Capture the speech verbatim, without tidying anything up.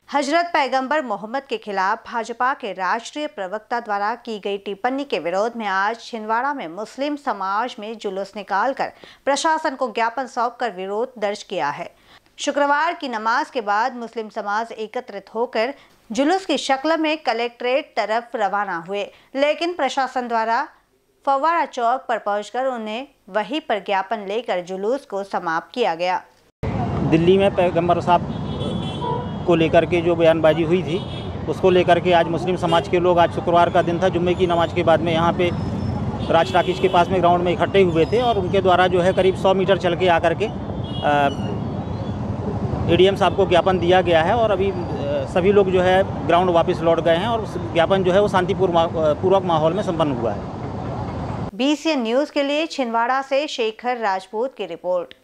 हजरत पैगंबर मोहम्मद के खिलाफ भाजपा के राष्ट्रीय प्रवक्ता द्वारा की गई टिप्पणी के विरोध में आज छिंदवाड़ा में मुस्लिम समाज में जुलूस निकालकर प्रशासन को ज्ञापन सौंपकर विरोध दर्ज किया है। शुक्रवार की नमाज के बाद मुस्लिम समाज एकत्रित होकर जुलूस की शक्ल में कलेक्ट्रेट तरफ रवाना हुए, लेकिन प्रशासन द्वारा फव्वारा चौक पर पहुंचकर उन्हें वहीं पर ज्ञापन लेकर जुलूस को समाप्त किया गया। दिल्ली में पैगंबर साहब को लेकर के जो बयानबाजी हुई थी उसको लेकर के आज मुस्लिम समाज के लोग, आज शुक्रवार का दिन था, जुम्मे की नमाज के बाद में यहाँ पे राज टाकीज के पास में ग्राउंड में इकट्ठे हुए थे और उनके द्वारा जो है करीब सौ मीटर चल के आकर के एडीएम साहब को ज्ञापन दिया गया है और अभी सभी लोग जो है ग्राउंड वापस लौट गए हैं और ज्ञापन जो है वो शांतिपूर्वक माहौल में संपन्न हुआ है। बीसीएन न्यूज़ के लिए छिंदवाड़ा से शेखर राजपूत की रिपोर्ट।